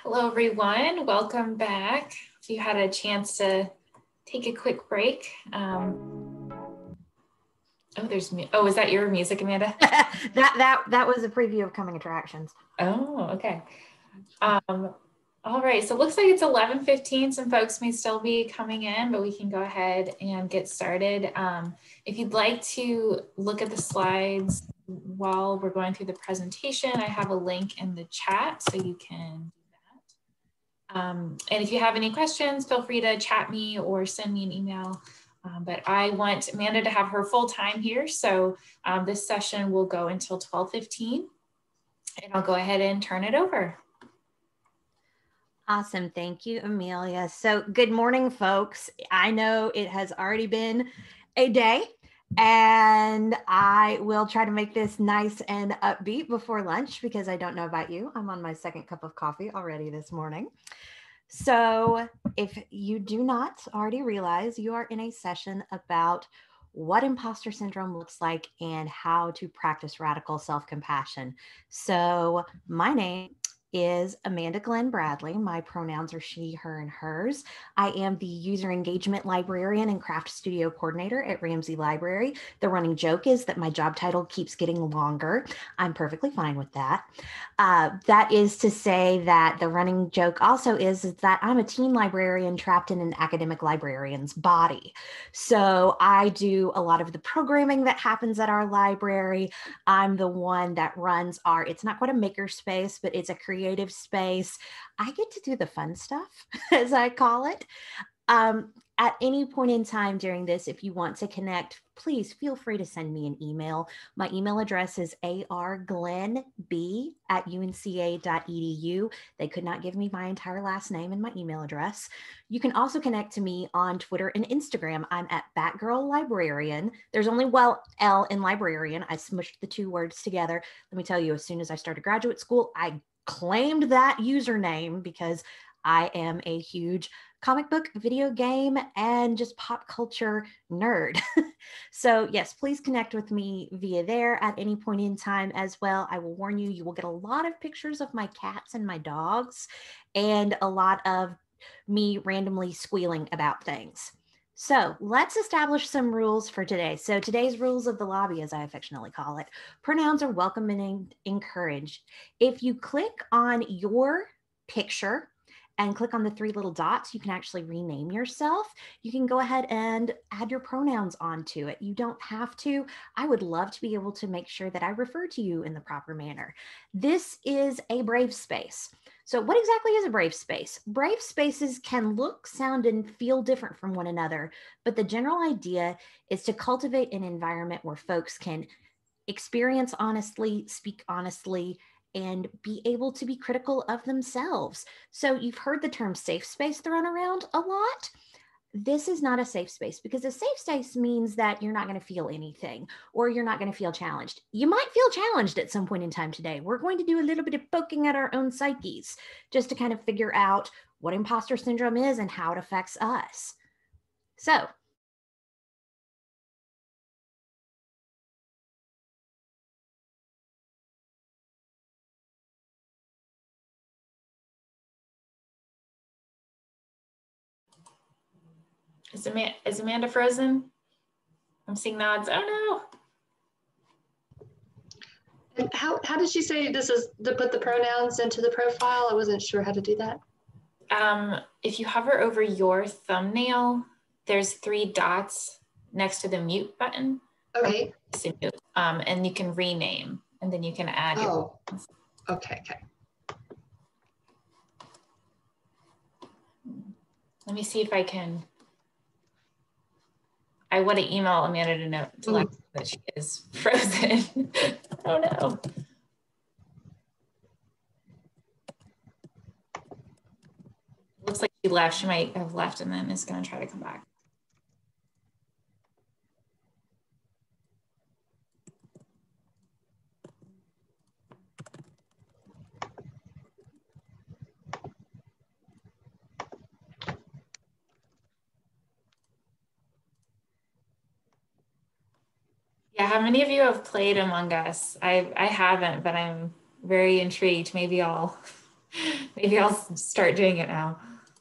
Hello, everyone. Welcome back. If you had a chance to take a quick break. Is that your music, Amanda? that was a preview of coming attractions. Oh, okay. All right, so it looks like it's 11:15. Some folks may still be coming in, but we can go ahead and get started. If you'd like to look at the slides while we're going through the presentation, I have a link in the chat so you can do that. And if you have any questions, feel free to chat me or send me an email. But I want Amanda to have her full time here. So this session will go until 12:15, and I'll go ahead and turn it over. Awesome. Thank you, Amelia. So good morning, folks. I know it has already been a day, and I will try to make this nice and upbeat before lunch because I don't know about you. I'm on my second cup of coffee already this morning. So if you do not already realize, you are in a session about what imposter syndrome looks like and how to practice radical self-compassion. So my name is Amanda Glenn Bradley. My pronouns are she, her, and hers. I am the user engagement librarian and craft studio coordinator at Ramsey Library. The running joke is that my job title keeps getting longer. I'm perfectly fine with that. That is to say that the running joke also is that I'm a teen librarian trapped in an academic librarian's body. So I do a lot of the programming that happens at our library. I'm the one that runs it's not quite a maker space, but it's a creative space. I get to do the fun stuff, as I call it. At any point in time during this, if you want to connect, please feel free to send me an email. My email address is arglenb@unca.edu. They could not give me my entire last name and my email address. You can also connect to me on Twitter and Instagram. I'm at Batgirl Librarian. There's only L in librarian. I smushed the two words together. Let me tell you, as soon as I started graduate school, I claimed that username because I am a huge comic book, video game, and just pop culture nerd. So yes, please connect with me via there at any point in time as well. I will warn you, you will get a lot of pictures of my cats and my dogs and a lot of me randomly squealing about things. So let's establish some rules for today. So today's rules of the lobby, as I affectionately call it, pronouns are welcome and encouraged. If you click on your picture and click on the three little dots, you can actually rename yourself. You can go ahead and add your pronouns onto it. You don't have to. I would love to be able to make sure that I refer to you in the proper manner. This is a brave space. So what exactly is a brave space? Brave spaces can look, sound, and feel different from one another, but the general idea is to cultivate an environment where folks can experience honestly, speak honestly, and be able to be critical of themselves. So you've heard the term safe space thrown around a lot. This is not a safe space because a safe space means that you're not going to feel anything or you're not going to feel challenged. You might feel challenged at some point in time today. We're going to do a little bit of poking at our own psyches just to kind of figure out what imposter syndrome is and how it affects us. So Is Amanda frozen? I'm seeing nods. Oh no. And how did she say this is to put the pronouns into the profile? I wasn't sure how to do that. If you hover over your thumbnail, there's three dots next to the mute button. Okay. And you can rename, and then you can add your. Okay. Let me see if I can. I want to email Amanda to know to let her know that she is frozen. Oh no. Looks like she left. She might have left and then is going to try to come back. Yeah, how many of you have played Among Us? I haven't, but I'm very intrigued. Maybe I'll Maybe I'll start doing it now.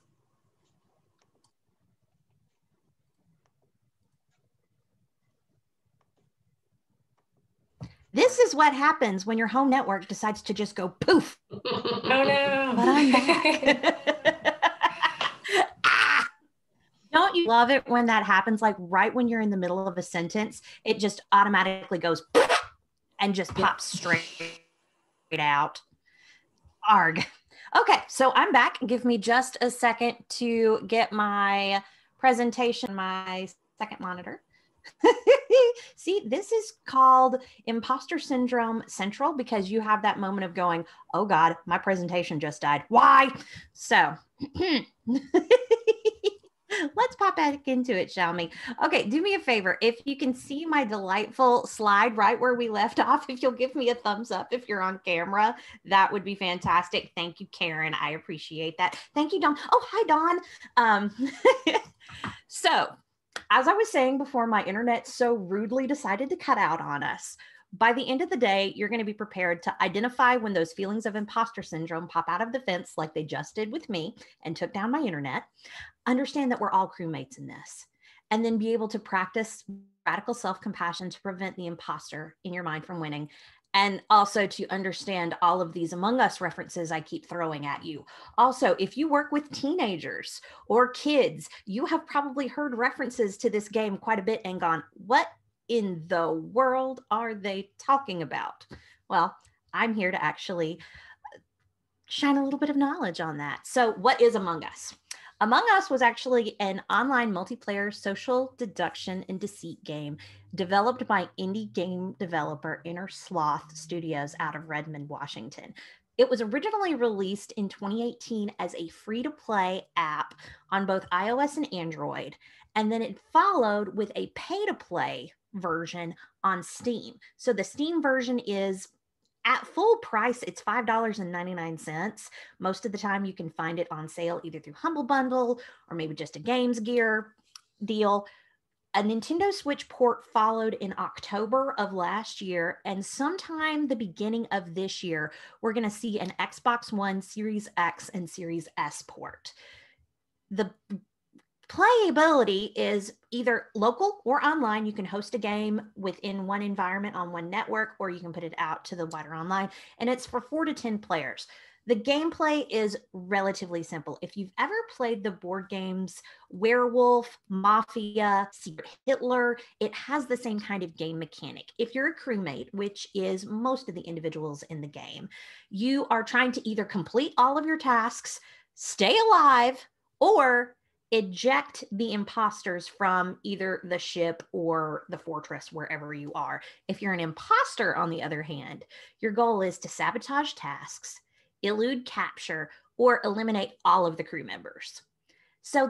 This is what happens when your home network decides to just go poof. Oh no. But I'm back. Ah! Don't you love it when that happens? Like right when you're in the middle of a sentence, it just automatically goes and just pops straight out. Arg. Okay, so I'm back. Give me just a second to get my presentation, my second monitor. See, this is called Imposter Syndrome Central because you have that moment of going, oh God, my presentation just died. Why? So let's pop back into it, shall we? Okay, do me a favor. If you can see my delightful slide right where we left off, if you'll give me a thumbs up if you're on camera, that would be fantastic. Thank you, Karen. I appreciate that. Thank you, Dawn. Oh, hi, Dawn. So, as I was saying before, my internet so rudely decided to cut out on us. By the end of the day, you're going to be prepared to identify when those feelings of imposter syndrome pop out of the fence like they just did with me and took down my internet. Understand that we're all crewmates in this, and then be able to practice radical self-compassion to prevent the imposter in your mind from winning. And also to understand all of these Among Us references I keep throwing at you. Also, if you work with teenagers or kids, you have probably heard references to this game quite a bit and gone, what in the world are they talking about? Well, I'm here to actually shine a little bit of knowledge on that. So what is Among Us? Among Us was actually an online multiplayer social deduction and deceit game developed by indie game developer Inner Sloth Studios out of Redmond, Washington. It was originally released in 2018 as a free-to-play app on both iOS and Android, and then it followed with a pay-to-play version on Steam. So the Steam version is at full price, it's $5.99. Most of the time you can find it on sale either through Humble Bundle or maybe just a Games Gear deal. A Nintendo Switch port followed in October of last year, and sometime the beginning of this year, we're going to see an Xbox One, Series X, and Series S port. The playability is either local or online. You can host a game within one environment on one network, or you can put it out to the wider online, and it's for 4 to 10 players. The gameplay is relatively simple. If you've ever played the board games Werewolf, Mafia, Secret Hitler, it has the same kind of game mechanic. If you're a crewmate, which is most of the individuals in the game, you are trying to either complete all of your tasks, stay alive, or eject the imposters from either the ship or the fortress, wherever you are. If you're an imposter, on the other hand, your goal is to sabotage tasks, elude capture, or eliminate all of the crew members. So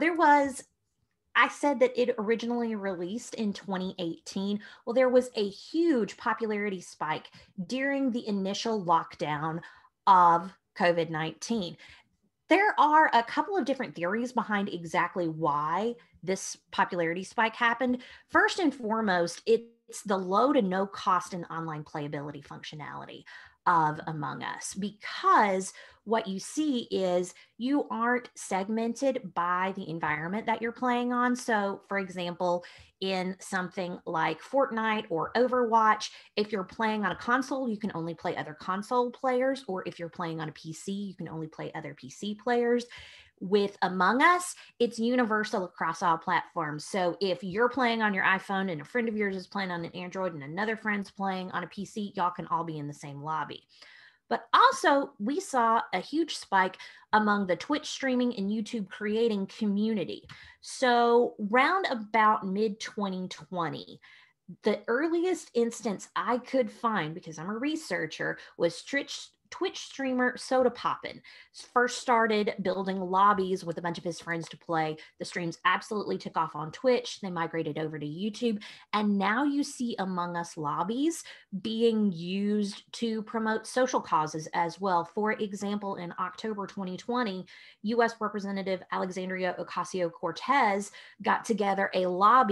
I said that it originally released in 2018. Well, there was a huge popularity spike during the initial lockdown of COVID-19. There are a couple of different theories behind exactly why this popularity spike happened. First and foremost, it's the low to no cost and online playability functionality of Among Us, because what you see is you aren't segmented by the environment that you're playing on. So for example, in something like Fortnite or Overwatch, if you're playing on a console, you can only play other console players, or if you're playing on a PC, you can only play other PC players. With Among Us, it's universal across all platforms. So if you're playing on your iPhone and a friend of yours is playing on an Android and another friend's playing on a PC, y'all can all be in the same lobby. But also, we saw a huge spike among the Twitch streaming and YouTube creating community. So round about mid-2020, the earliest instance I could find, because I'm a researcher, was Twitch streamer Soda Poppin' first started building lobbies with a bunch of his friends to play. The streams absolutely took off on Twitch. They migrated over to YouTube. And now you see Among Us lobbies being used to promote social causes as well. For example, in October 2020, U.S. Representative Alexandria Ocasio-Cortez got together a lobby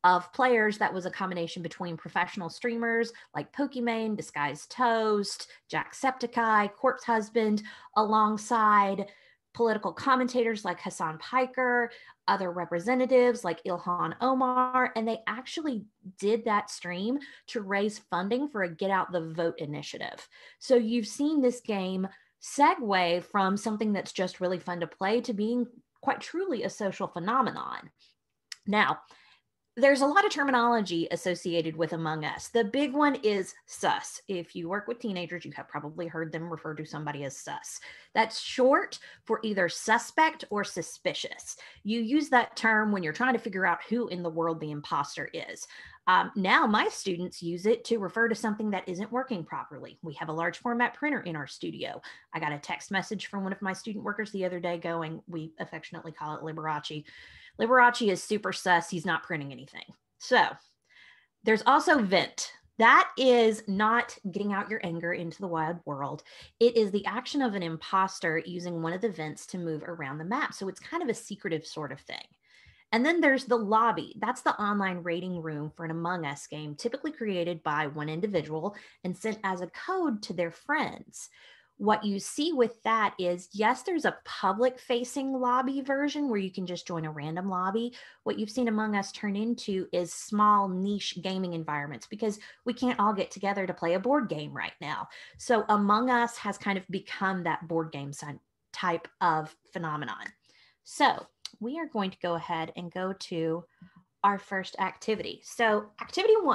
of players that was a combination between professional streamers like Pokimane, Disguised Toast, Jacksepticeye, Corpse Husband, alongside political commentators like Hassan Piker, other representatives like Ilhan Omar, and they actually did that stream to raise funding for a Get Out the Vote initiative. So you've seen this game segue from something that's just really fun to play to being quite truly a social phenomenon. Now, there's a lot of terminology associated with Among Us. The big one is sus. If you work with teenagers, you have probably heard them refer to somebody as sus. That's short for either suspect or suspicious. You use that term when you're trying to figure out who in the world the imposter is. Now my students use it to refer to something that isn't working properly. We have a large format printer in our studio. I got a text message from one of my student workers the other day going, we affectionately call it Liberace. Liberace is super sus. He's not printing anything. So there's also vent. That is not getting out your anger into the wild world. It is the action of an imposter using one of the vents to move around the map. So it's kind of a secretive sort of thing. And then there's the lobby. That's the online rating room for an Among Us game, typically created by one individual and sent as a code to their friends. What you see with that is, yes, there's a public facing lobby version where you can just join a random lobby. What you've seen Among Us turn into is small niche gaming environments because we can't all get together to play a board game right now. So Among Us has kind of become that board game type of phenomenon. So we are going to go ahead and go to our first activity. So activity 1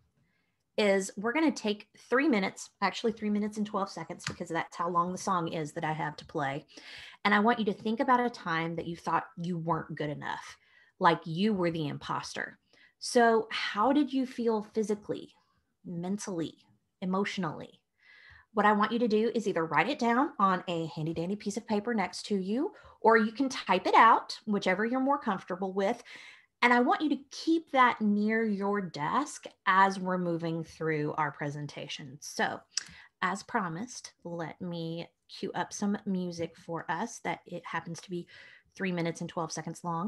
is we're going to take 3 minutes, actually 3 minutes and 12 seconds, because that's how long the song is that I have to play. And I want you to think about a time that you thought you weren't good enough, like you were the imposter. So how did you feel physically, mentally, emotionally? What I want you to do is either write it down on a handy dandy piece of paper next to you, or you can type it out, whichever you're more comfortable with. And I want you to keep that near your desk as we're moving through our presentation. So as promised, let me cue up some music for us that it happens to be 3 minutes and 12 seconds long.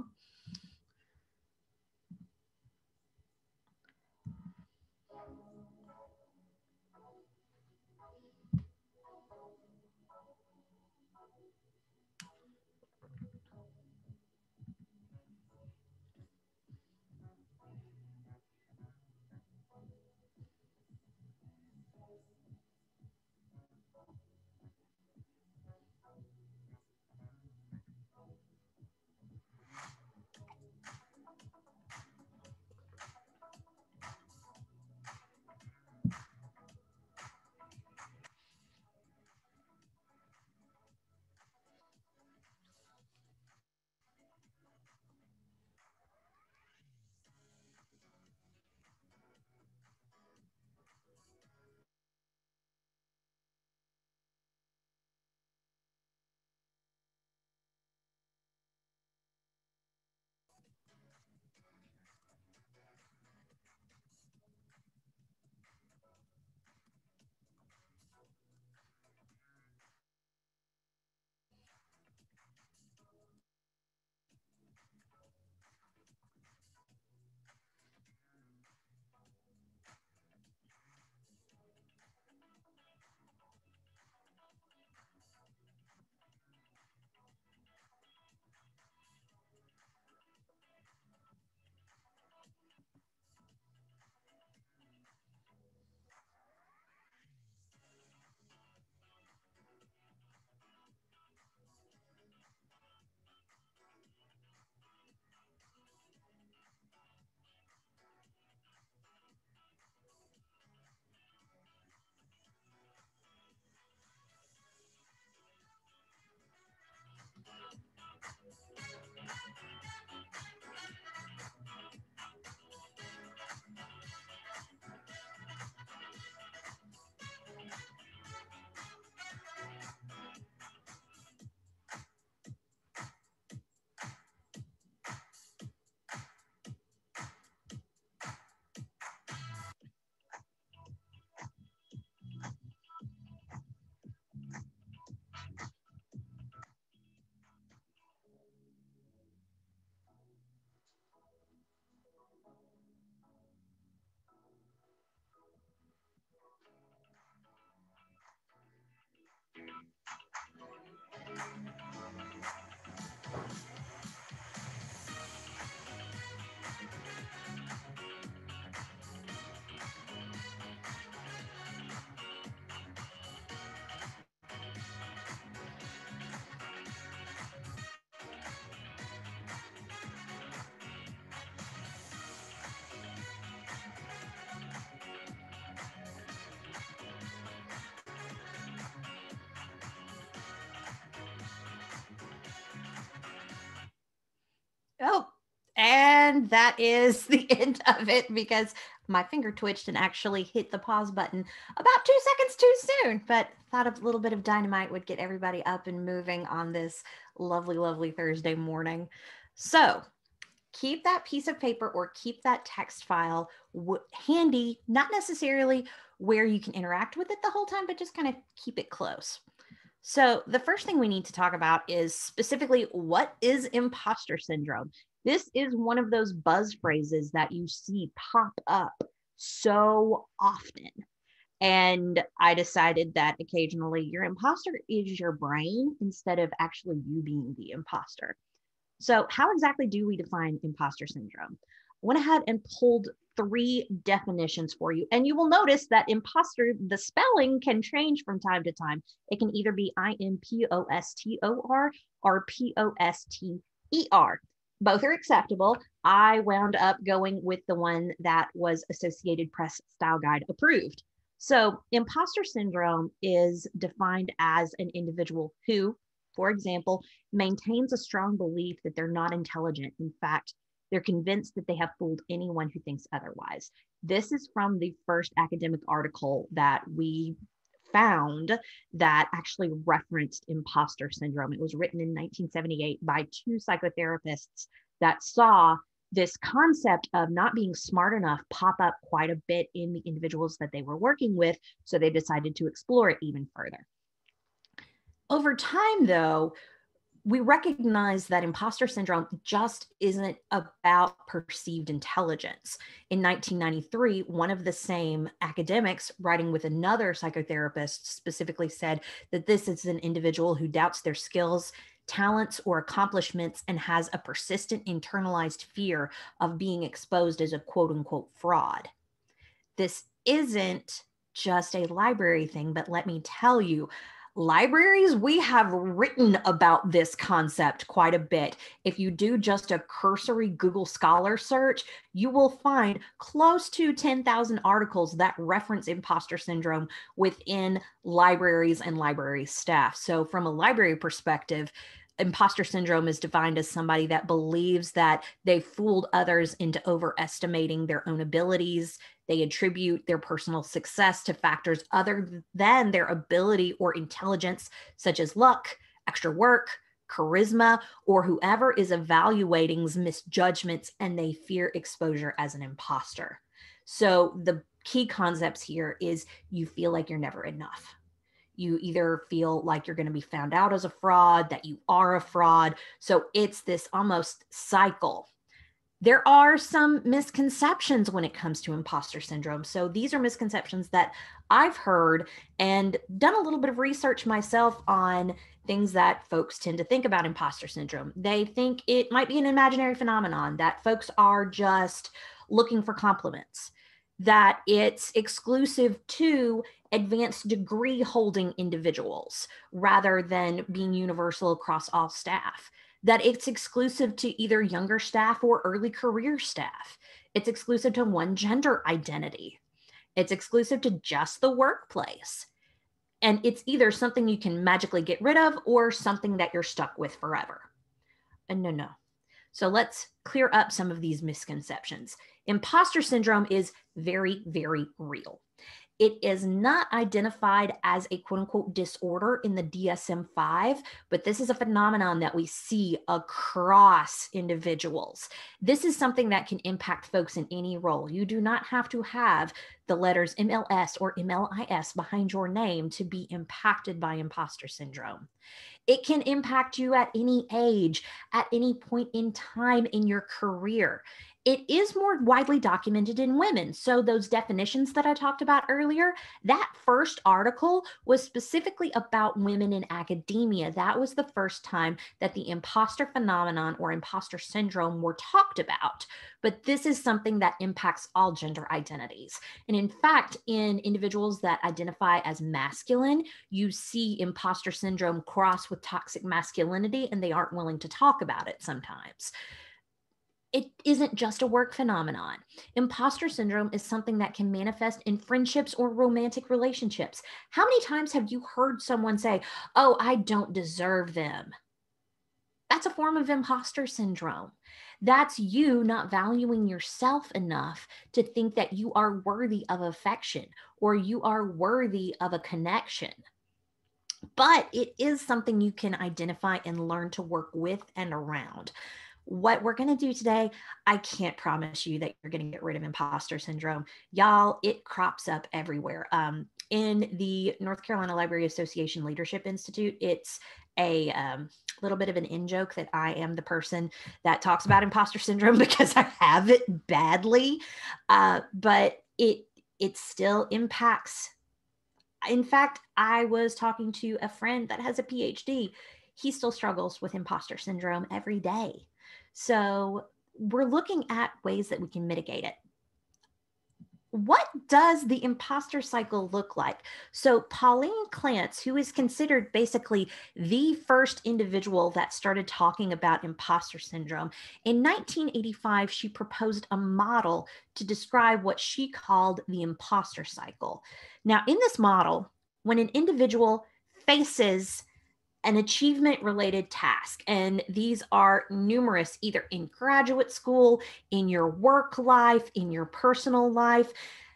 Oh, and that is the end of it because my finger twitched and actually hit the pause button about 2 seconds too soon, but thought a little bit of dynamite would get everybody up and moving on this lovely, lovely Thursday morning. So keep that piece of paper or keep that text file handy, not necessarily where you can interact with it the whole time, but just kind of keep it close. So the first thing we need to talk about is specifically what is imposter syndrome? This is one of those buzz phrases that you see pop up so often. And I decided that occasionally your imposter is your brain instead of actually you being the imposter. So how exactly do we define imposter syndrome? I went ahead and pulled 3 definitions for you. And you will notice that imposter, the spelling can change from time to time. It can either be IMPOSTOR or POSTER. Both are acceptable. I wound up going with the one that was Associated Press Style Guide approved. So imposter syndrome is defined as an individual who, for example, maintains a strong belief that they're not intelligent. In fact, they're convinced that they have fooled anyone who thinks otherwise. This is from the first academic article that we found that actually referenced imposter syndrome. It was written in 1978 by 2 psychotherapists that saw this concept of not being smart enough pop up quite a bit in the individuals that they were working with. So they decided to explore it even further. Over time, though, we recognize that imposter syndrome just isn't about perceived intelligence. In 1993, one of the same academics writing with another psychotherapist specifically said that this is an individual who doubts their skills, talents, or accomplishments and has a persistent internalized fear of being exposed as a quote unquote fraud. This isn't just a library thing, but let me tell you, libraries, we have written about this concept quite a bit. If you do just a cursory Google Scholar search, you will find close to 10,000 articles that reference imposter syndrome within libraries and library staff. So from a library perspective, imposter syndrome is defined as somebody that believes that they fooled others into overestimating their own abilities. They attribute their personal success to factors other than their ability or intelligence, such as luck, extra work, charisma, or whoever is evaluating's misjudgments, and they fear exposure as an imposter. So the key concepts here is you feel like you're never enough. You either feel like you're going to be found out as a fraud, that you are a fraud. So it's this almost cycle. There are some misconceptions when it comes to imposter syndrome. So these are misconceptions that I've heard and done a little bit of research myself on things that folks tend to think about imposter syndrome. They think it might be an imaginary phenomenon, that folks are just looking for compliments, that it's exclusive to advanced degree holding individuals rather than being universal across all staff, that it's exclusive to either younger staff or early career staff. It's exclusive to one gender identity. It's exclusive to just the workplace. And it's either something you can magically get rid of or something that you're stuck with forever. And no. So let's clear up some of these misconceptions. Imposter syndrome is very, very real. It is not identified as a quote unquote disorder in the DSM-5, but this is a phenomenon that we see across individuals. This is something that can impact folks in any role. You do not have to have the letters MLS or MLIS behind your name to be impacted by imposter syndrome. It can impact you at any age, at any point in time in your career. It is more widely documented in women. So those definitions that I talked about earlier, that first article was specifically about women in academia. That was the first time that the imposter phenomenon or imposter syndrome were talked about. But this is something that impacts all gender identities. And in fact, in individuals that identify as masculine, you see imposter syndrome cross with toxic masculinity, and they aren't willing to talk about it sometimes. It isn't just a work phenomenon. Imposter syndrome is something that can manifest in friendships or romantic relationships. How many times have you heard someone say, "Oh, I don't deserve them"? That's a form of imposter syndrome. That's you not valuing yourself enough to think that you are worthy of affection or you are worthy of a connection. But it is something you can identify and learn to work with and around. What we're going to do today, I can't promise you that you're going to get rid of imposter syndrome. Y'all, it crops up everywhere. In the North Carolina Library Association Leadership Institute, it's a little bit of an in-joke that I am the person that talks about imposter syndrome because I have it badly, but it still impacts. In fact, I was talking to a friend that has a PhD. He still struggles with imposter syndrome every day. So we're looking at ways that we can mitigate it. What does the imposter cycle look like? So Pauline Clance, who is considered basically the first individual that started talking about imposter syndrome, in 1985, she proposed a model to describe what she called the imposter cycle. Now, in this model, when an individual faces an achievement-related task, and these are numerous, either in graduate school, in your work life, in your personal life,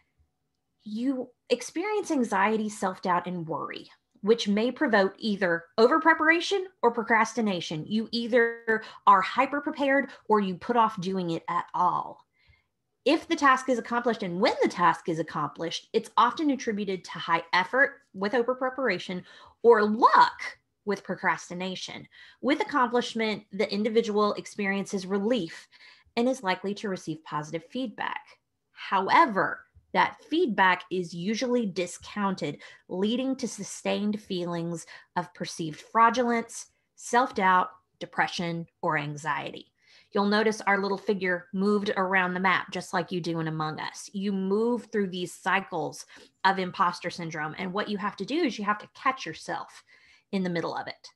you experience anxiety, self-doubt, and worry, which may provoke either over-preparation or procrastination. You either are hyper-prepared or you put off doing it at all. If the task is accomplished and when the task is accomplished, it's often attributed to high effort with over-preparation or luck with procrastination. With accomplishment, the individual experiences relief and is likely to receive positive feedback. However, that feedback is usually discounted, leading to sustained feelings of perceived fraudulence, self-doubt, depression, or anxiety. You'll notice our little figure moved around the map, just like you do in Among Us. You move through these cycles of imposter syndrome, and what you have to do is you have to catch yourself in the middle of it.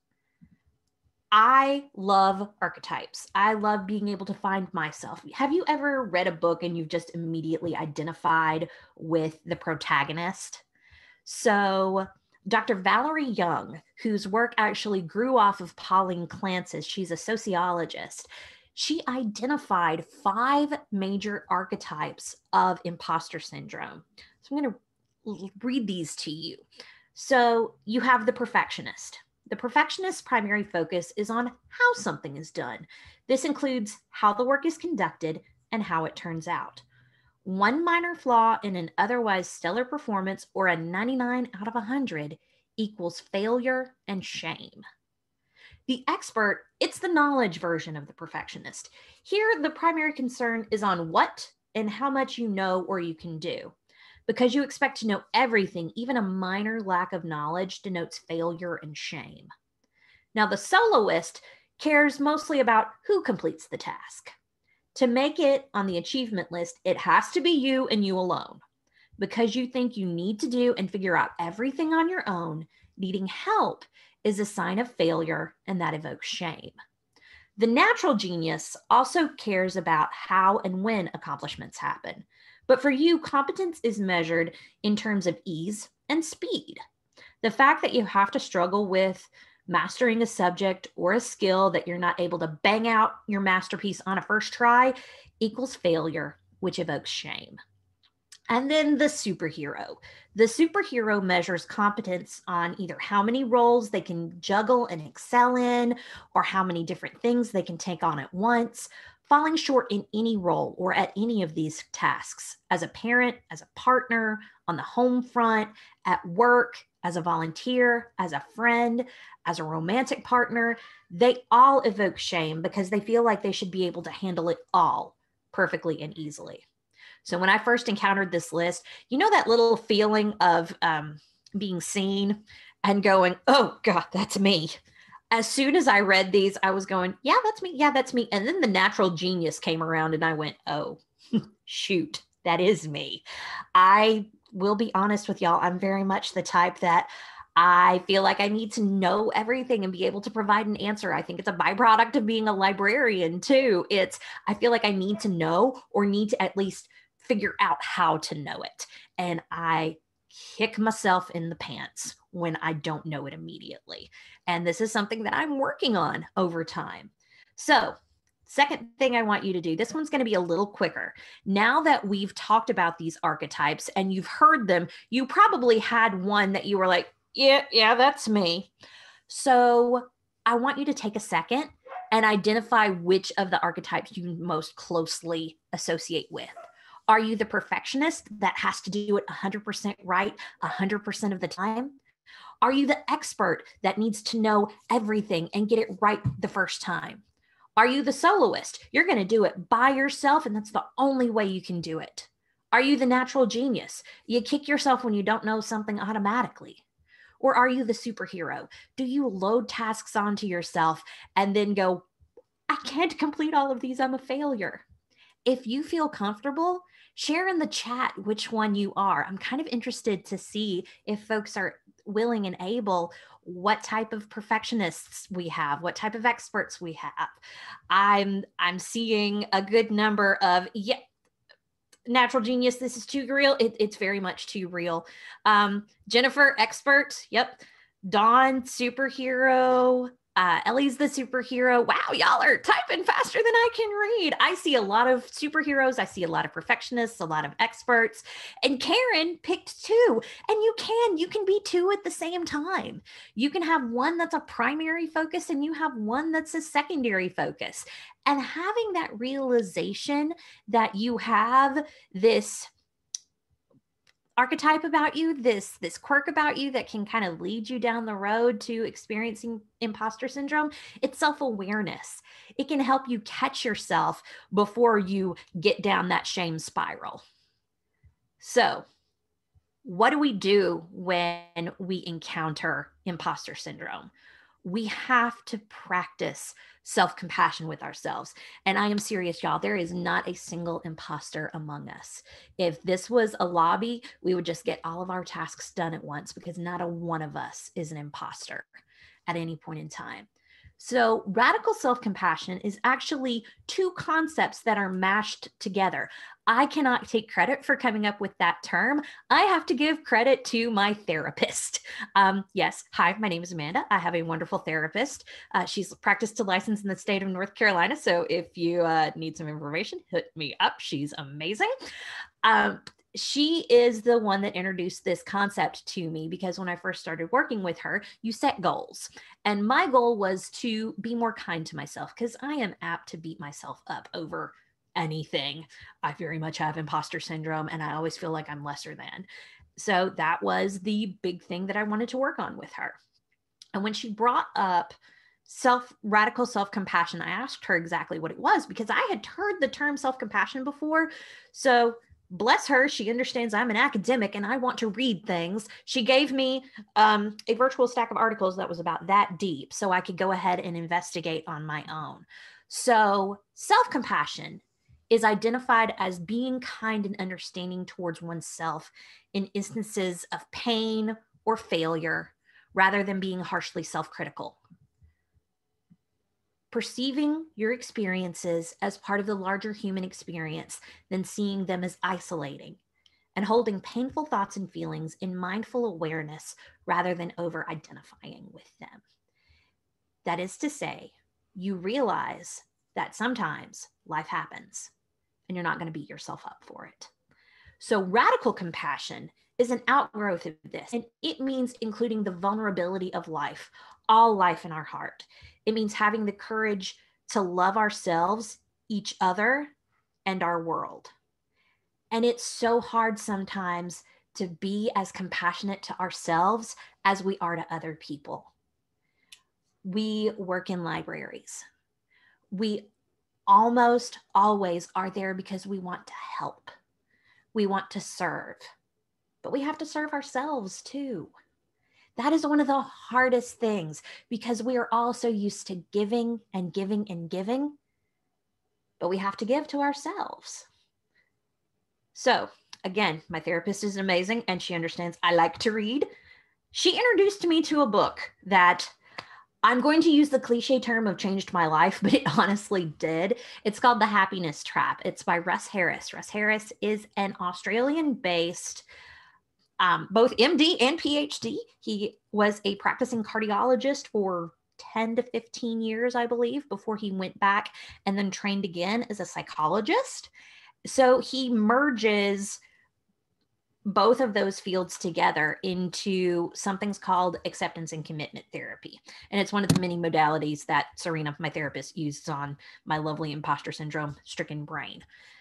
I love archetypes. I love being able to find myself. Have you ever read a book and you've just immediately identified with the protagonist? So Dr. Valerie Young, whose work actually grew off of Pauline Clance's, she's a sociologist, she identified 5 major archetypes of imposter syndrome. So I'm going to read these to you. So you have the perfectionist. The perfectionist's primary focus is on how something is done. This includes how the work is conducted and how it turns out. One minor flaw in an otherwise stellar performance, or a 99 out of 100, equals failure and shame. The expert, it's the knowledge version of the perfectionist. Here, the primary concern is on what and how much you know or you can do. Because you expect to know everything, even a minor lack of knowledge denotes failure and shame. Now, the soloist cares mostly about who completes the task. To make it on the achievement list, it has to be you and you alone. Because you think you need to do and figure out everything on your own, needing help is a sign of failure, and that evokes shame. The natural genius also cares about how and when accomplishments happen. But for you, competence is measured in terms of ease and speed. The fact that you have to struggle with mastering a subject or a skill that you're not able to bang out your masterpiece on a first try equals failure, which evokes shame. And then the superhero. The superhero measures competence on either how many roles they can juggle and excel in, or how many different things they can take on at once, falling short in any role or at any of these tasks, as a parent, as a partner, on the home front, at work, as a volunteer, as a friend, as a romantic partner. They all evoke shame because they feel like they should be able to handle it all perfectly and easily. So when I first encountered this list, you know that little feeling of being seen and going, oh God, that's me. As soon as I read these, I was going, yeah, that's me. Yeah, that's me. And then the natural genius came around and I went, oh, shoot, that is me. I will be honest with y'all. I'm very much the type that I feel like I need to know everything and be able to provide an answer. I think it's a byproduct of being a librarian too. I feel like I need to know or need to at least figure out how to know it. And I kick myself in the pants when I don't know it immediately. And this is something that I'm working on over time. So, second thing I want you to do, this one's going to be a little quicker. Now that we've talked about these archetypes and you've heard them, you probably had one that you were like, yeah, that's me. So I want you to take a second and identify which of the archetypes you most closely associate with. Are you the perfectionist that has to do it 100% right 100% of the time? Are you the expert that needs to know everything and get it right the first time? Are you the soloist? You're going to do it by yourself, and that's the only way you can do it. Are you the natural genius? You kick yourself when you don't know something automatically. Or are you the superhero? Do you load tasks onto yourself and then go, I can't complete all of these, I'm a failure? If you feel comfortable, share in the chat which one you are. I'm kind of interested to see if folks are willing and able, what type of perfectionists we have, what type of experts we have. I'm seeing a good number of, natural genius, this is too real. It's very much too real. Jennifer, expert. Yep. Dawn, superhero. Ellie's the superhero. Wow, y'all are typing faster than I can read. I see a lot of superheroes. I see a lot of perfectionists, a lot of experts. And Karen picked two. And you can be two at the same time. You can have one that's a primary focus and you have one that's a secondary focus. And having that realization that you have this archetype about you, this quirk about you that can kind of lead you down the road to experiencing imposter syndrome, it's self-awareness. It can help you catch yourself before you get down that shame spiral. So, what do we do when we encounter imposter syndrome? We have to practice self-compassion with ourselves. And I am serious, y'all, there is not a single imposter among us. If this was a lobby, we would just get all of our tasks done at once because not a one of us is an imposter at any point in time. So radical self-compassion is actually two concepts that are mashed together. I cannot take credit for coming up with that term. I have to give credit to my therapist. Yes, hi, my name is Amanda. I have a wonderful therapist. She's practiced to license in the state of North Carolina. So if you need some information, hit me up. She's amazing. She is the one that introduced this concept to me because when I first started working with her, you set goals. And my goal was to be more kind to myself because I am apt to beat myself up over anything. I very much have imposter syndrome and I always feel like I'm lesser than. So that was the big thing that I wanted to work on with her. And when she brought up radical self-compassion, I asked her exactly what it was because I had heard the term self-compassion before. So bless her, she understands I'm an academic and I want to read things. She gave me a virtual stack of articles that was about that deep so I could go ahead and investigate on my own. So self-compassion is identified as being kind and understanding towards oneself in instances of pain or failure, rather than being harshly self-critical. Perceiving your experiences as part of the larger human experience than seeing them as isolating, and holding painful thoughts and feelings in mindful awareness rather than over-identifying with them. That is to say, you realize that sometimes life happens and you're not going to beat yourself up for it. So radical compassion is an outgrowth of this, and it means including the vulnerability of life, all life in our heart. It means having the courage to love ourselves, each other, and our world. And it's so hard sometimes to be as compassionate to ourselves as we are to other people. We work in libraries. We almost always are there because we want to help. We want to serve, but we have to serve ourselves too. That is one of the hardest things because we are all so used to giving and giving and giving, but we have to give to ourselves. So again, my therapist is amazing and she understands I like to read. She introduced me to a book that I'm going to use the cliche term of changed my life, but it honestly did. It's called The Happiness Trap. It's by Russ Harris. Russ Harris is an Australian-based both MD and PhD. He was a practicing cardiologist for 10 to 15 years, I believe, before he went back and then trained again as a psychologist. So he merges both of those fields together into something's called acceptance and commitment therapy. And it's one of the many modalities that Serena, my therapist, uses on my lovely imposter syndrome stricken brain.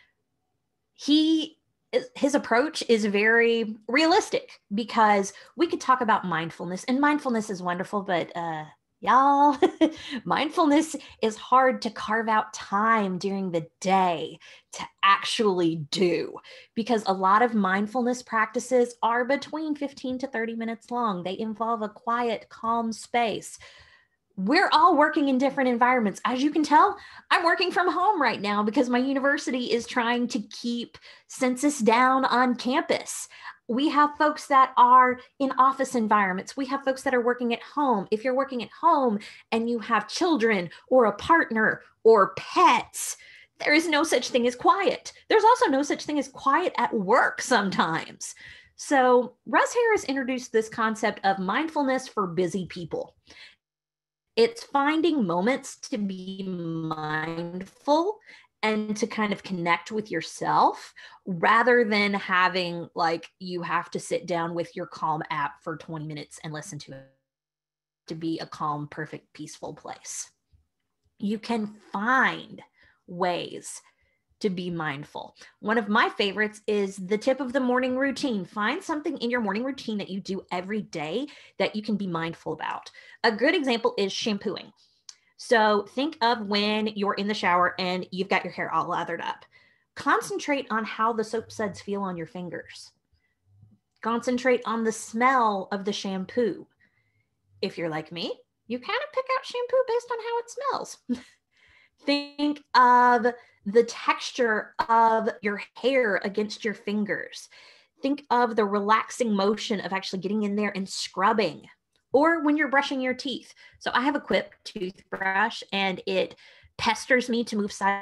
His approach is very realistic because we could talk about mindfulness, and mindfulness is wonderful, but y'all, mindfulness is hard to carve out time during the day to actually do, because a lot of mindfulness practices are between 15 to 30 minutes long. They involve a quiet, calm space. We're all working in different environments. As you can tell, I'm working from home right now because my university is trying to keep census down on campus. We have folks that are in office environments. We have folks that are working at home. If you're working at home and you have children or a partner or pets, there is no such thing as quiet. There's also no such thing as quiet at work sometimes. So Russ Harris introduced this concept of mindfulness for busy people. It's finding moments to be mindful and to kind of connect with yourself rather than having like you have to sit down with your Calm app for 20 minutes and listen to it to be a calm, perfect, peaceful place. You can find ways to be mindful. One of my favorites is the tip of the morning routine. Find something in your morning routine that you do every day that you can be mindful about. A good example is shampooing. So think of when you're in the shower and you've got your hair all lathered up. Concentrate on how the soap suds feel on your fingers. Concentrate on the smell of the shampoo. If you're like me, you kind of pick out shampoo based on how it smells. Think of the texture of your hair against your fingers. Think of the relaxing motion of actually getting in there and scrubbing, or when you're brushing your teeth. So I have a Quip toothbrush and it pesters me to move side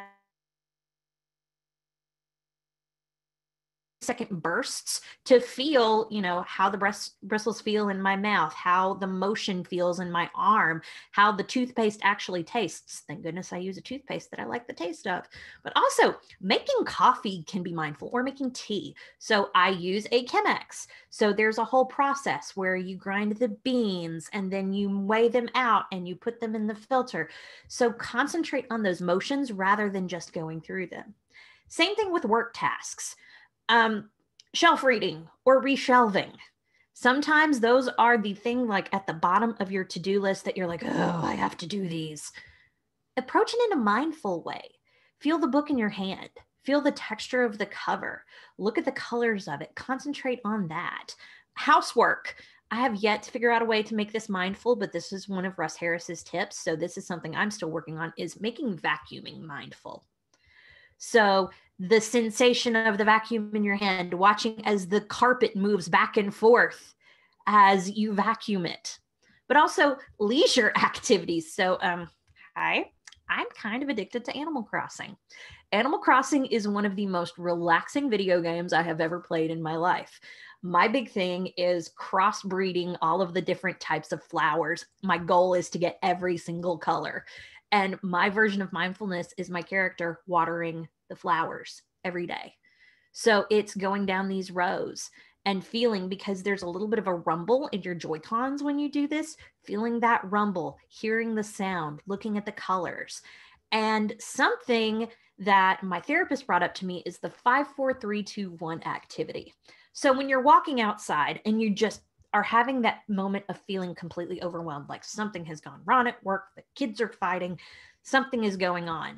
second bursts to feel, how the bristles feel in my mouth, how the motion feels in my arm, how the toothpaste actually tastes. Thank goodness I use a toothpaste that I like the taste of. But also making coffee can be mindful, or making tea. So I use a Chemex. So there's a whole process where you grind the beans and then you weigh them out and you put them in the filter. So concentrate on those motions rather than just going through them. Same thing with work tasks. Shelf reading or reshelving. Sometimes those are the thing like at the bottom of your to-do list that you're like, oh, I have to do these. Approach it in a mindful way. Feel the book in your hand. Feel the texture of the cover. Look at the colors of it. Concentrate on that. Housework. I have yet to figure out a way to make this mindful, but this is one of Russ Harris's tips. So this is something I'm still working on, is making vacuuming mindful. So the sensation of the vacuum in your hand, watching as the carpet moves back and forth as you vacuum it, but also leisure activities. So, I'm kind of addicted to Animal Crossing. Animal Crossing is one of the most relaxing video games I have ever played in my life. My big thing is crossbreeding all of the different types of flowers. My goal is to get every single color. And my version of mindfulness is my character watering the flowers every day. So it's going down these rows and feeling, because there's a little bit of a rumble in your Joy-Cons when you do this, feeling that rumble, hearing the sound, looking at the colors. And something that my therapist brought up to me is the 5-4-3-2-1 activity. So when you're walking outside and you just are having that moment of feeling completely overwhelmed, like something has gone wrong at work, the kids are fighting, something is going on.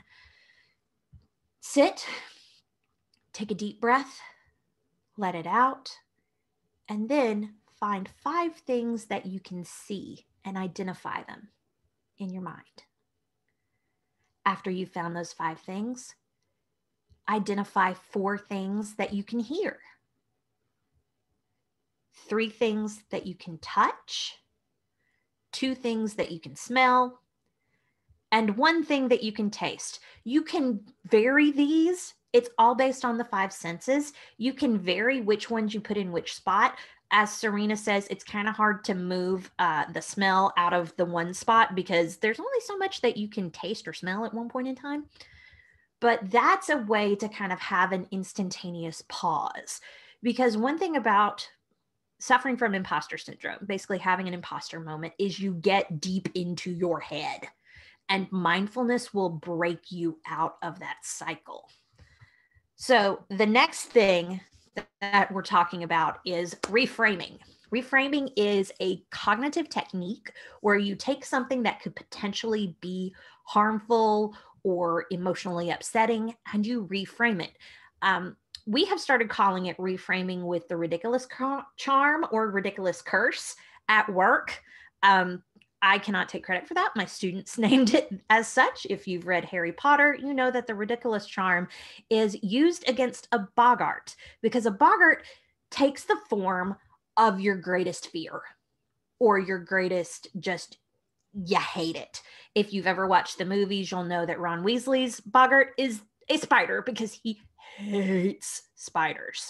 Sit, take a deep breath, let it out, and then find 5 things that you can see and identify them in your mind. After you've found those 5 things, identify 4 things that you can hear. 3 things that you can touch, 2 things that you can smell, and 1 thing that you can taste. You can vary these. It's all based on the 5 senses. You can vary which ones you put in which spot. As Serena says, it's kind of hard to move the smell out of the one spot because there's only so much that you can taste or smell at one point in time. But that's a way to kind of have an instantaneous pause. Because one thing about suffering from imposter syndrome, basically having an imposter moment, is you get deep into your head, and mindfulness will break you out of that cycle. So the next thing that we're talking about is reframing. Reframing is a cognitive technique where you take something that could potentially be harmful or emotionally upsetting and you reframe it. We have started calling it reframing with the ridiculous charm or ridiculous curse at work. I cannot take credit for that. My students named it as such. If you've read Harry Potter, you know that the ridiculous charm is used against a boggart because a boggart takes the form of your greatest fear or your greatest just, you hate it. If you've ever watched the movies, you'll know that Ron Weasley's boggart is a spider because he hates spiders.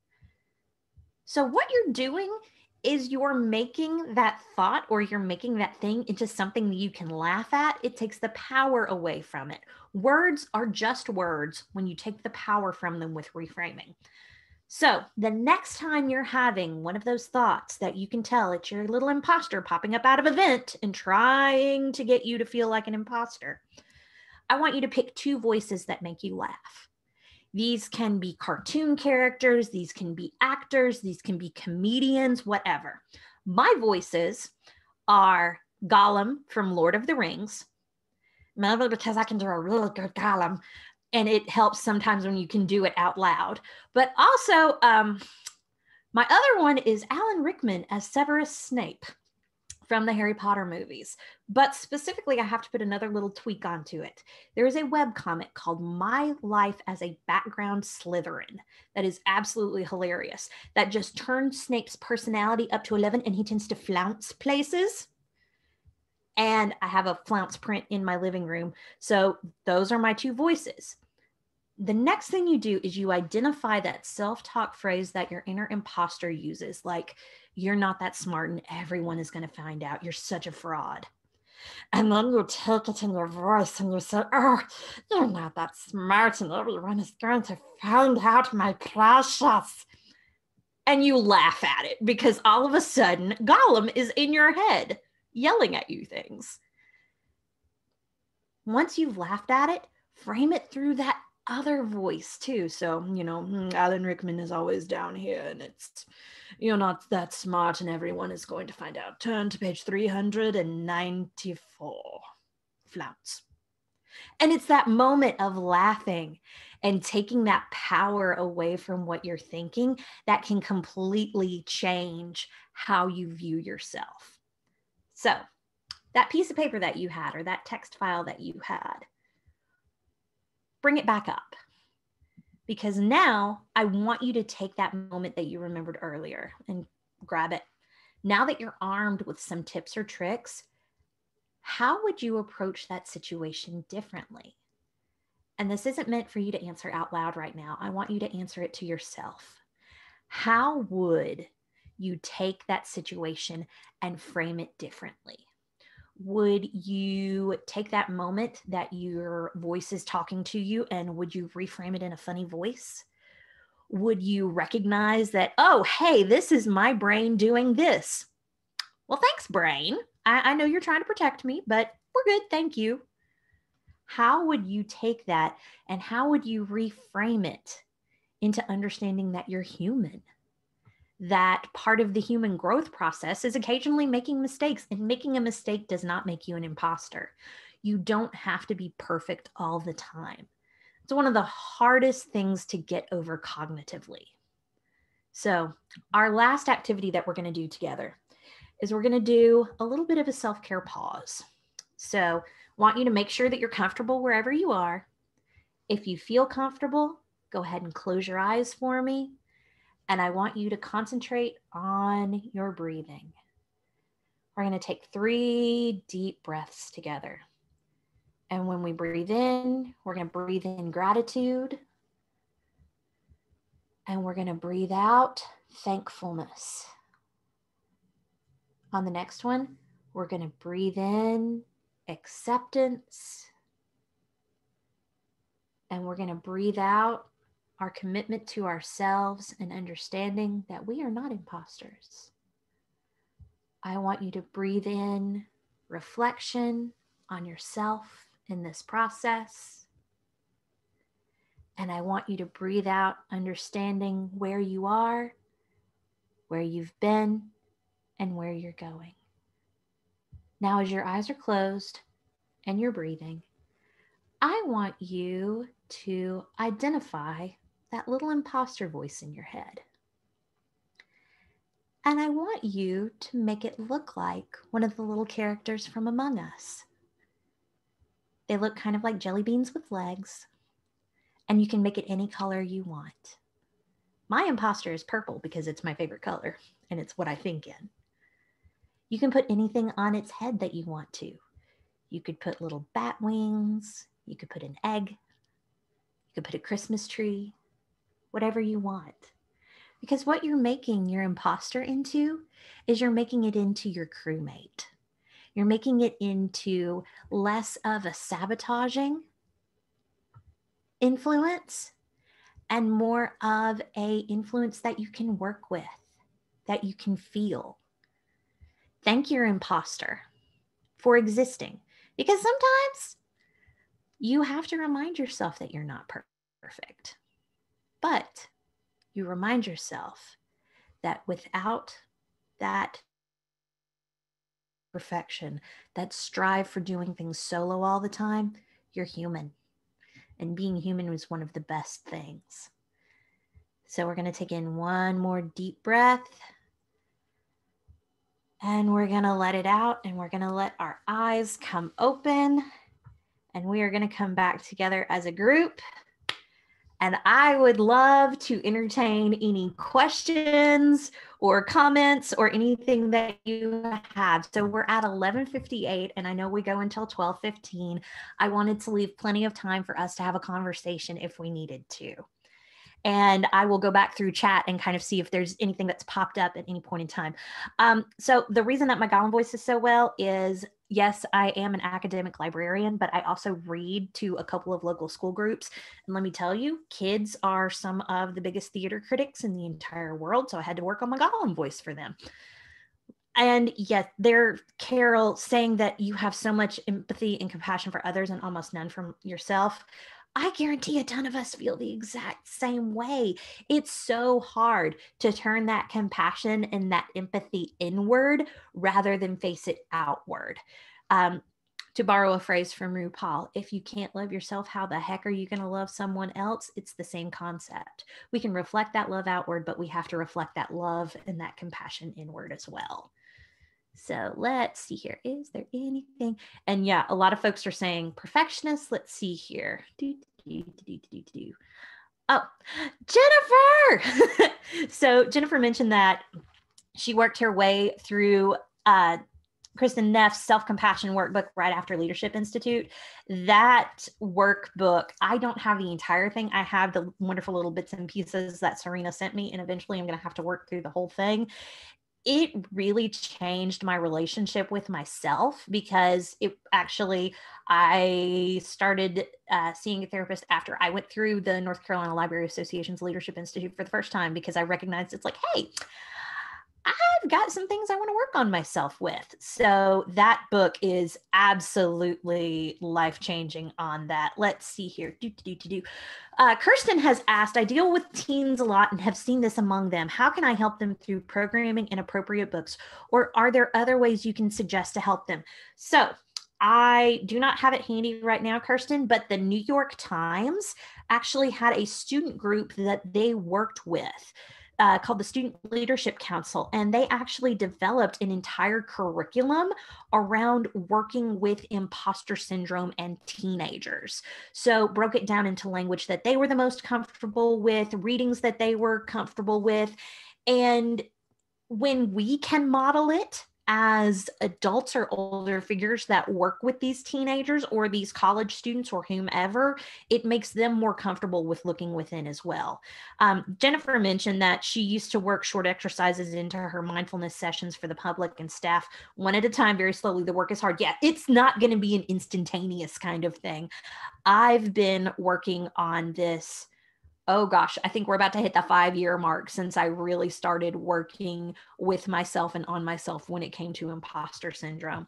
So what you're doing is you're making that thought or you're making that thing into something that you can laugh at. It takes the power away from it. Words are just words when you take the power from them with reframing. So the next time you're having one of those thoughts that you can tell it's your little imposter popping up out of a vent and trying to get you to feel like an imposter, I want you to pick two voices that make you laugh. These can be cartoon characters, these can be actors, these can be comedians, whatever. My voices are Gollum from Lord of the Rings, mainly because I can do a really good Gollum, and it helps sometimes when you can do it out loud. But also, my other one is Alan Rickman as Severus Snape from the Harry Potter movies. But specifically, I have to put another little tweak onto it. There is a webcomic called My Life as a Background Slytherin that is absolutely hilarious. That just turns Snape's personality up to 11 and he tends to flounce places. And I have a flounce print in my living room. So those are my two voices. The next thing you do is you identify that self-talk phrase that your inner imposter uses, like, you're not that smart and everyone is going to find out. You're such a fraud. And then you take it in your voice and you say, oh, you're not that smart and everyone is going to find out, my precious. And you laugh at it because all of a sudden Gollum is in your head yelling at you things. Once you've laughed at it, frame it through that other voice too. So, Alan Rickman is always down here and it's, you're not that smart and everyone is going to find out. Turn to page 394. Flounce. And it's that moment of laughing and taking that power away from what you're thinking that can completely change how you view yourself. So that piece of paper that you had or that text file that you had, bring it back up. Because now I want you to take that moment that you remembered earlier and grab it. Now that you're armed with some tips or tricks, how would you approach that situation differently? And this isn't meant for you to answer out loud right now. I want you to answer it to yourself. How would you take that situation and frame it differently? Would you take that moment that your voice is talking to you and would you reframe it in a funny voice? Would you recognize that, oh, hey, this is my brain doing this? Well, thanks, brain. I know you're trying to protect me, but we're good. Thank you. How would you take that and how would you reframe it into understanding that you're human? That part of the human growth process is occasionally making mistakes, and making a mistake does not make you an imposter. You don't have to be perfect all the time. It's one of the hardest things to get over cognitively. So our last activity that we're going to do together is we're going to do a little bit of a self-care pause. So I want you to make sure that you're comfortable wherever you are. If you feel comfortable, go ahead and close your eyes for me. And I want you to concentrate on your breathing. We're going to take 3 deep breaths together. And when we breathe in, we're going to breathe in gratitude. And we're going to breathe out thankfulness. On the next one, we're going to breathe in acceptance. And we're going to breathe out our commitment to ourselves and understanding that we are not imposters. I want you to breathe in reflection on yourself in this process. And I want you to breathe out understanding where you are, where you've been, and where you're going. Now, as your eyes are closed and you're breathing, I want you to identify that little imposter voice in your head. And I want you to make it look like one of the little characters from Among Us. They look kind of like jelly beans with legs, and you can make it any color you want. My imposter is purple because it's my favorite color, and it's what I think in. You can put anything on its head that you want to. You could put little bat wings, you could put an egg, you could put a Christmas tree, whatever you want. Because what you're making your imposter into is you're making it into your crewmate. You're making it into less of a sabotaging influence and more of a influence that you can work with, that you can feel. Thank your imposter for existing, because sometimes you have to remind yourself that you're not perfect. But you remind yourself that without that perfection, that strive for doing things solo all the time, you're human. And being human is one of the best things. So we're going to take in one more deep breath. And we're going to let it out, and we're going to let our eyes come open. And we are going to come back together as a group. And I would love to entertain any questions or comments or anything that you have. So we're at 11:58, and I know we go until 12:15. I wanted to leave plenty of time for us to have a conversation if we needed to. And I will go back through chat and kind of see if there's anything that's popped up at any point in time. So the reason that my Gollum voice is so well is, yes, I am an academic librarian, but I also read to a couple of local school groups. And let me tell you, kids are some of the biggest theater critics in the entire world. So I had to work on my Gollum voice for them. And yet they're, Carol, saying that you have so much empathy and compassion for others and almost none from yourself. I guarantee a ton of us feel the exact same way. It's so hard to turn that compassion and that empathy inward rather than face it outward. To borrow a phrase from RuPaul, if you can't love yourself, how the heck are you going to love someone else? It's the same concept. We can reflect that love outward, but we have to reflect that love and that compassion inward as well. So let's see here. Is there anything? And yeah, a lot of folks are saying perfectionist. Let's see here. Oh, Jennifer. So Jennifer mentioned that she worked her way through Kristen Neff's self-compassion workbook right after Leadership Institute. That workbook, I don't have the entire thing. I have the wonderful little bits and pieces that Serena sent me, and eventually I'm going to have to work through the whole thing. It really changed my relationship with myself, because it actually, I started seeing a therapist after I went through the North Carolina Library Association's Leadership Institute for the first time, because I recognized it's like, hey, I've got some things I want to work on myself with. So that book is absolutely life-changing on that. Let's see here. Kirsten has asked, I deal with teens a lot and have seen this among them. How can I help them through programming and appropriate books? Or are there other ways you can suggest to help them? So I do not have it handy right now, Kirsten, but the New York Times actually had a student group that they worked with called the Student Leadership Council. And they actually developed an entire curriculum around working with imposter syndrome and teenagers. So broke it down into language that they were the most comfortable with, readings that they were comfortable with. And when we can model it as adults or older figures that work with these teenagers or these college students or whomever, it makes them more comfortable with looking within as well. Jennifer mentioned that she used to work short exercises into her mindfulness sessions for the public and staff, one at a time, very slowly. The work is hard. Yeah, it's not going to be an instantaneous kind of thing. I've been working on this. Oh gosh, I think we're about to hit the 5-year mark since I really started working with myself and on myself when it came to imposter syndrome.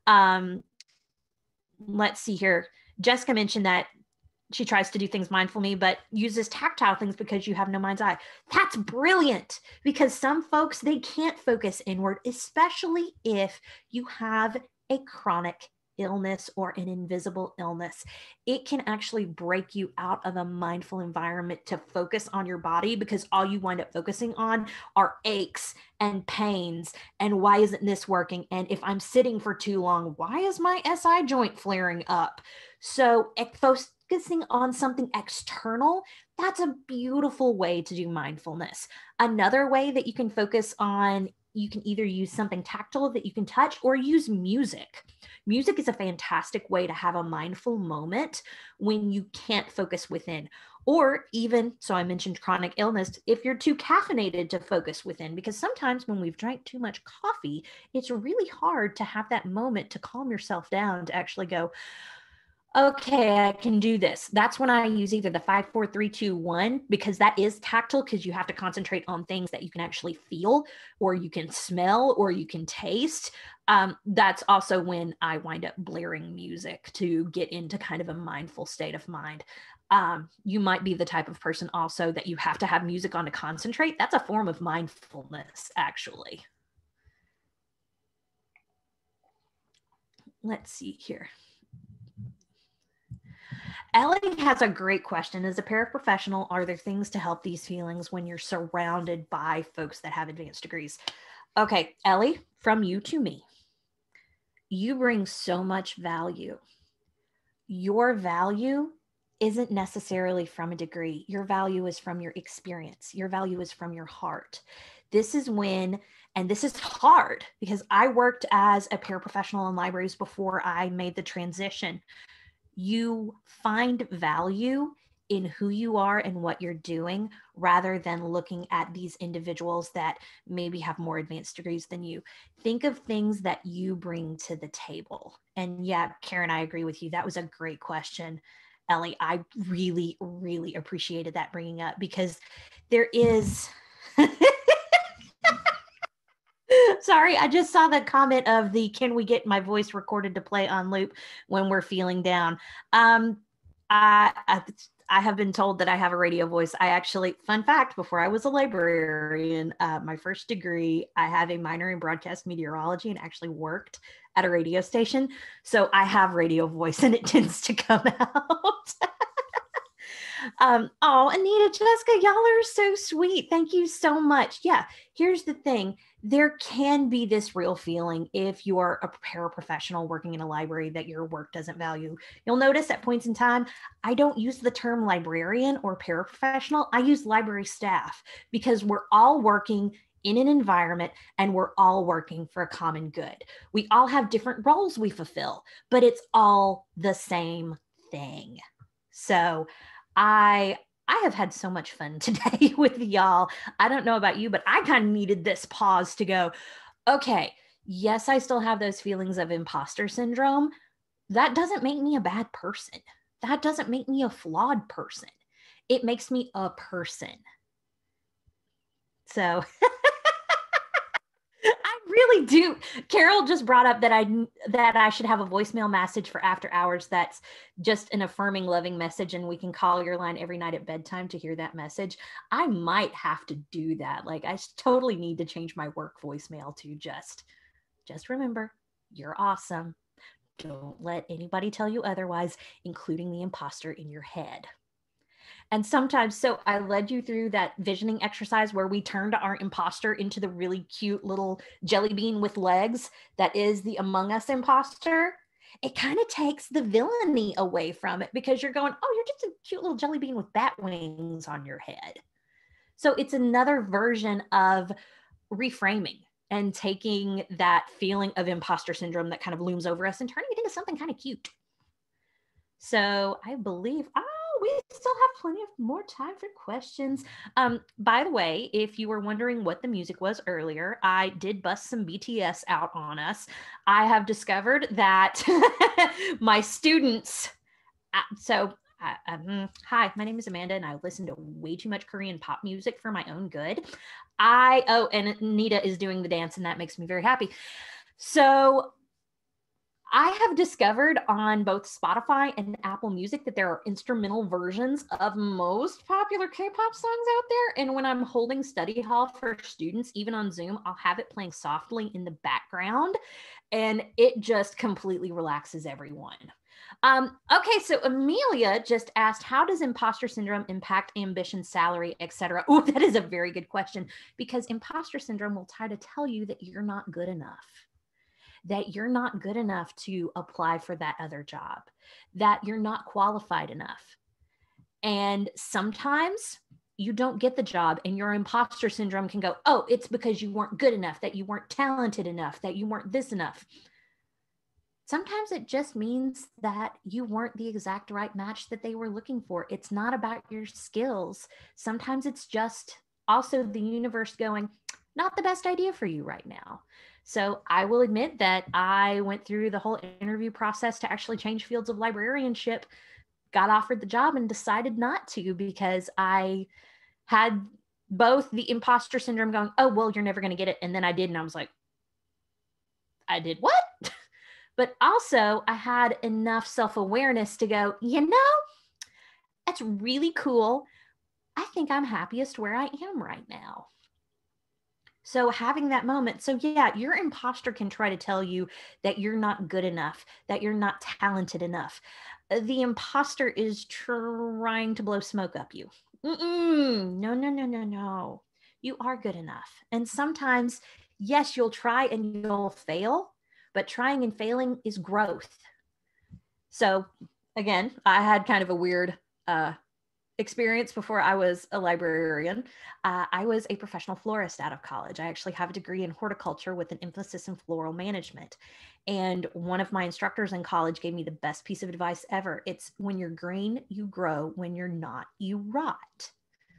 Let's see here. Jessica mentioned that she tries to do things mindfully, but uses tactile things because you have no mind's eye. That's brilliant, because some folks, they can't focus inward, especially if you have a chronic illness or an invisible illness. It can actually break you out of a mindful environment to focus on your body, because all you wind up focusing on are aches and pains and why isn't this working? And if I'm sitting for too long, why is my SI joint flaring up? So focusing on something external, that's a beautiful way to do mindfulness. Another way that you can focus on, you can either use something tactile that you can touch or use music. Music is a fantastic way to have a mindful moment when you can't focus within. Or even, so I mentioned chronic illness, if you're too caffeinated to focus within, because sometimes when we've drank too much coffee, it's really hard to have that moment to calm yourself down, to actually go, okay, I can do this. That's when I use either the 5, 4, 3, 2, 1, because that is tactile, because you have to concentrate on things that you can actually feel, or you can smell, or you can taste. That's also when I wind up blaring music to get into kind of a mindful state of mind. You might be the type of person also that you have to have music on to concentrate. That's a form of mindfulness, actually. Let's see here. Ellie has a great question. As a paraprofessional, are there things to help these feelings when you're surrounded by folks that have advanced degrees? Okay, Ellie, from you to me, you bring so much value. Your value isn't necessarily from a degree. Your value is from your experience. Your value is from your heart. This is when, and this is hard because I worked as a paraprofessional in libraries before I made the transition. You find value in who you are and what you're doing, rather than looking at these individuals that maybe have more advanced degrees than you. Think of things that you bring to the table. And yeah, Karen, I agree with you. That was a great question, Ellie. I really, really appreciated that bringing up, because there is... Sorry, I just saw the comment of the, can we get my voice recorded to play on loop when we're feeling down? I have been told that I have a radio voice. I actually, fun fact, before I was a librarian, my first degree, I have a minor in broadcast meteorology and actually worked at a radio station. So I have radio voice and it tends to come out. Oh, Anita, Jessica, y'all are so sweet. Thank you so much. Yeah, here's the thing. There can be this real feeling if you are a paraprofessional working in a library that your work doesn't value. You'll notice at points in time, I don't use the term librarian or paraprofessional. I use library staff, because we're all working in an environment and we're all working for a common good. We all have different roles we fulfill, but it's all the same thing. So I have had so much fun today with y'all. I don't know about you, but I kind of needed this pause to go, okay, yes, I still have those feelings of imposter syndrome. That doesn't make me a bad person. That doesn't make me a flawed person. It makes me a person. So I really do. Carol just brought up that I should have a voicemail message for after hours. That's just an affirming, loving message, and we can call your line every night at bedtime to hear that message. I might have to do that. Like, I totally need to change my work voicemail to just remember, you're awesome. Don't let anybody tell you otherwise, including the imposter in your head. And sometimes, so I led you through that visioning exercise where we turned our imposter into the really cute little jelly bean with legs that is the Among Us imposter. It kind of takes the villainy away from it, because you're going, oh, you're just a cute little jelly bean with bat wings on your head. So it's another version of reframing. and taking that feeling of imposter syndrome that kind of looms over us and turning it into something kind of cute. So I believe, we still have plenty of more time for questions. By the way, if you were wondering what the music was earlier, I did bust some BTS out on us. I have discovered that my students, hi, my name is Amanda, and I listen to way too much Korean pop music for my own good. And Nita is doing the dance, and that makes me very happy. So I have discovered on both Spotify and Apple Music that there are instrumental versions of most popular K-pop songs out there. And when I'm holding study hall for students, even on Zoom, I'll have it playing softly in the background, and it just completely relaxes everyone. Okay, so Amelia just asked, how does imposter syndrome impact ambition, salary, etc.? Oh, that is a very good question, because imposter syndrome will try to tell you that you're not good enough, that you're not good enough to apply for that other job, that you're not qualified enough. And sometimes you don't get the job, and your imposter syndrome can go, oh, it's because you weren't good enough, that you weren't talented enough, that you weren't this enough. Sometimes it just means that you weren't the exact right match that they were looking for. It's not about your skills. Sometimes it's just also the universe going, not the best idea for you right now. So I will admit that I went through the whole interview process to actually change fields of librarianship, got offered the job, and decided not to, because I had both the imposter syndrome going, oh, well, you're never going to get it. And then I did. And I was like, I did what? But also I had enough self-awareness to go, that's really cool. I think I'm happiest where I am right now. So having that moment, so yeah, your imposter can try to tell you that you're not good enough, that you're not talented enough. The imposter is trying to blow smoke up you. No. You are good enough. And sometimes, yes, you'll try and you'll fail, but trying and failing is growth. So again, I had kind of a weird experience before I was a librarian. I was a professional florist out of college. I actually have a degree in horticulture with an emphasis in floral management. And one of my instructors in college gave me the best piece of advice ever. It's, when you're green, you grow. When you're not, you rot.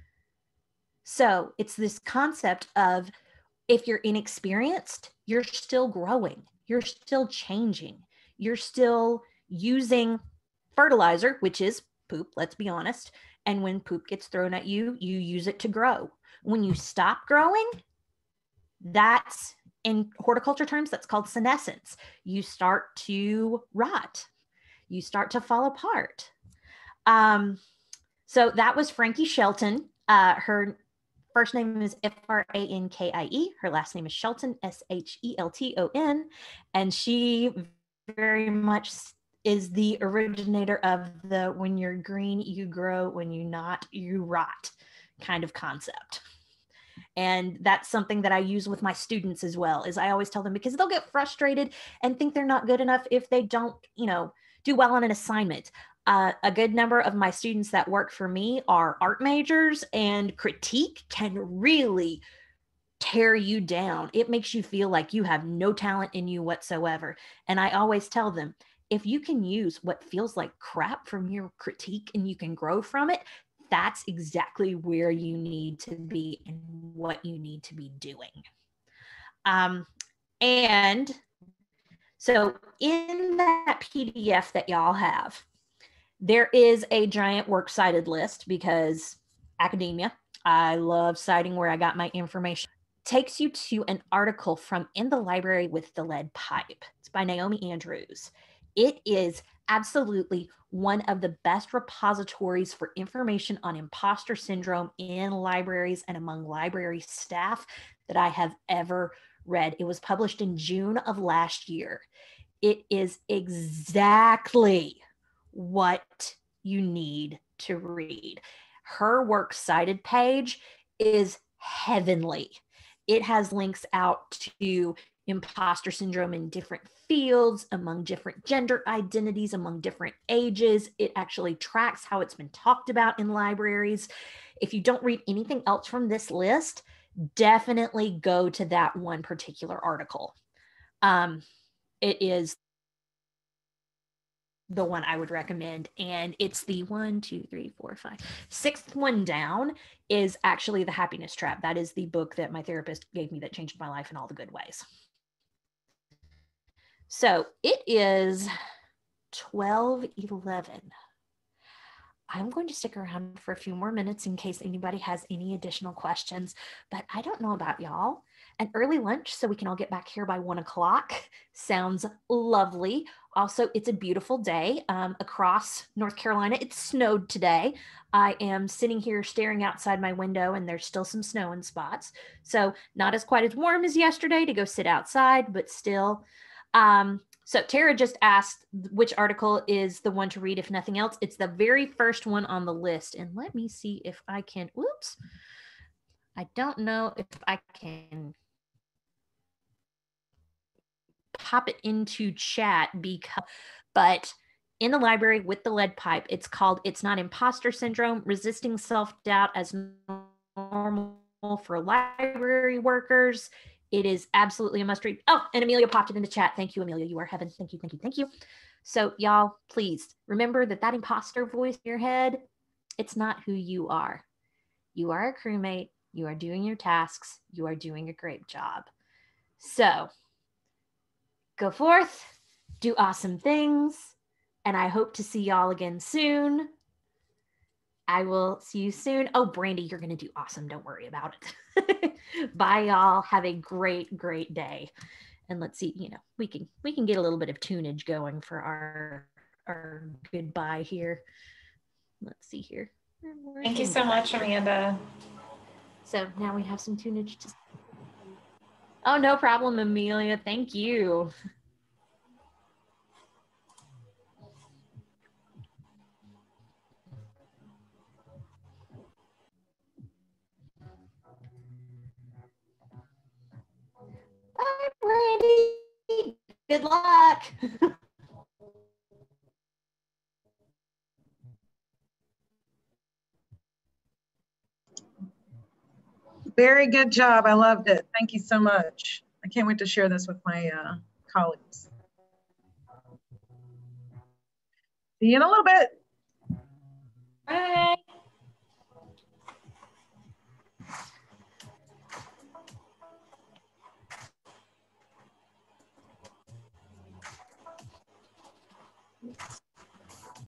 So it's this concept of, if you're inexperienced, you're still growing. You're still changing. You're still using fertilizer, which is poop, let's be honest. And when poop gets thrown at you, you use it to grow. When you stop growing, that's, in horticulture terms, that's called senescence. You start to rot. You start to fall apart. So that was Frankie Shelton. Her first name is Frankie. Her last name is Shelton, Shelton. And she very much is the originator of the when you're green, you grow, when you're not, you rot kind of concept. And that's something that I use with my students as well, is I always tell them, because they'll get frustrated and think they're not good enough if they don't, do well on an assignment. A good number of my students that work for me are art majors, and critique can really tear you down. It makes you feel like you have no talent in you whatsoever. And I always tell them, if you can use what feels like crap from your critique and you can grow from it, that's exactly where you need to be and what you need to be doing. And so in that PDF that y'all have, there is a giant works cited list, because academia, I love citing where I got my information. Takes you to an article from In the Library with the Lead Pipe. It's by Naomi Andrews. It is absolutely one of the best repositories for information on imposter syndrome in libraries and among library staff that I have ever read. It was published in June of last year. It is exactly what you need to read. Her works cited page is heavenly. It has links out to imposter syndrome in different fields, among different gender identities, among different ages. It actually tracks how it's been talked about in libraries. If you don't read anything else from this list, definitely go to that one particular article. It is the one I would recommend. And it's the 6th one down is actually The Happiness Trap. That is the book that my therapist gave me that changed my life in all the good ways. So it is 12:11. I'm going to stick around for a few more minutes in case anybody has any additional questions, but I don't know about y'all. An early lunch so we can all get back here by 1 o'clock sounds lovely. Also, it's a beautiful day across North Carolina. It snowed today. I am sitting here staring outside my window and there's still some snow in spots. So not as quite as warm as yesterday to go sit outside, but still. So Tara just asked which article is the one to read, if nothing else. It's the very first one on the list. And let me see if I can, whoops. I don't know if I can pop it into chat but in the library with the lead pipe, it's called It's Not Imposter Syndrome, Resisting Self-Doubt as Normal for Library Workers. It is absolutely a must read. Oh, and Amelia popped it in the chat. Thank you, Amelia. You are heaven. Thank you, thank you, thank you. So y'all, please remember that imposter voice in your head, it's not who you are. You are a crewmate. You are doing your tasks. You are doing a great job. So go forth, do awesome things, and I hope to see y'all again soon. I will see you soon. Oh, Brandy, you're going to do awesome. Don't worry about it. Bye, y'all. Have a great, great day. And let's see, we can get a little bit of tunage going for our goodbye here. Let's see here. Thank you so much, Amanda. So now we have some tunage. Oh, no problem, Amelia. Thank you. Bye, Brandy. Good luck. Very good job. I loved it. Thank you so much. I can't wait to share this with my colleagues. See you in a little bit. Bye.